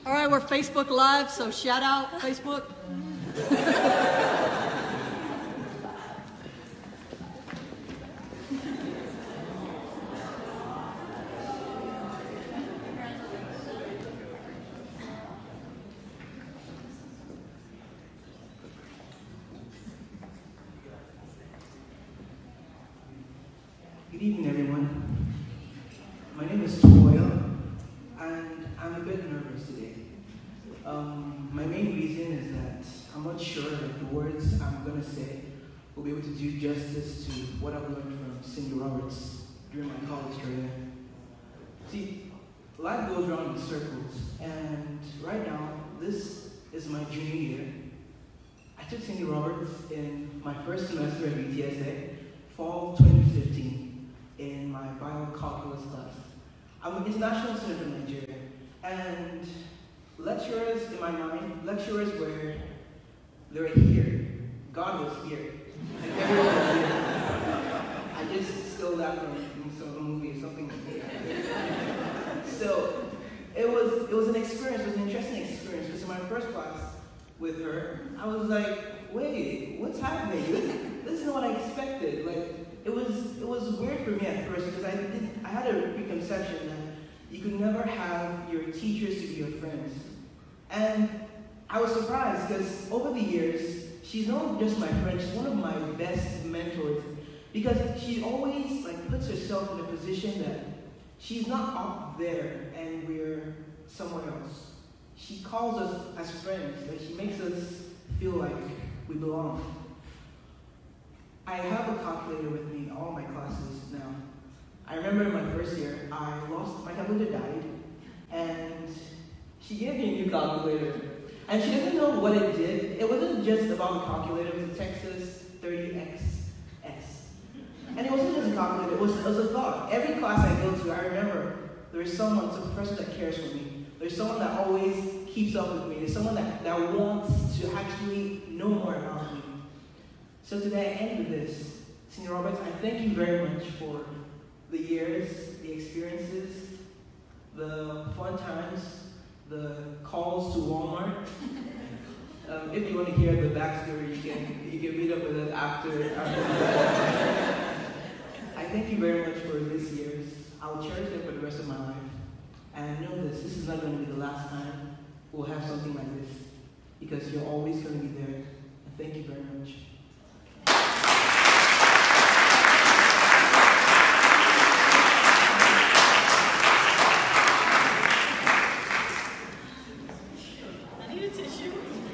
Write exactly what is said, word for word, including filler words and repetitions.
All right, we're Facebook Live, so shout out, Facebook. Good evening, everyone. My name is Toya, and I'm a bit nervous today. Um, my main reason is that I'm not sure that the words I'm going to say will be able to do justice to what I've learned from Cindy Roberts during my college career. See, life goes around in circles, and right now, this is my junior year. I took Cindy Roberts in my first semester at U T S A, fall twenty fifteen. In my biocalculus class. I'm an international student from Nigeria, and lecturers in my mind, lecturers were, they were here. God was here. And everyone was here. I just stole that from, from some movie or something. So it was it was an experience, it was an interesting experience, because in my first class with her, I was like, wait, what's happening? This is not what I expected. Like, It was it was weird for me at first because I didn't I had a preconception that you could never have your teachers to be your friends, and I was surprised because over the years she's not just my friend, she's one of my best mentors, because she always like puts herself in a position that she's not up there and we're somewhere else. She calls us as friends, like she makes us feel like we belong. I have a calculator with me in all my classes now. I remember in my first year, I lost, my calculator died, and she gave me a new calculator. And she didn't know what it did. It wasn't just about the calculator, it was a Texas thirty X S. And it wasn't just a calculator, it was, it was a thought. Every class I go to, I remember there's someone, some professor that cares for me. There's someone that always keeps up with me. There's someone that, that wants to actually know more about me. So today I end with this. Cindy Roberts, I thank you very much for the years, the experiences, the fun times, the calls to Walmart. Um, if you want to hear the backstory, you can you can meet up with us after. after I thank you very much for these years. I'll cherish them for the rest of my life. And know this, this is not going to be the last time we'll have something like this, because you're always going to be there. And thank you very much. I need a tissue.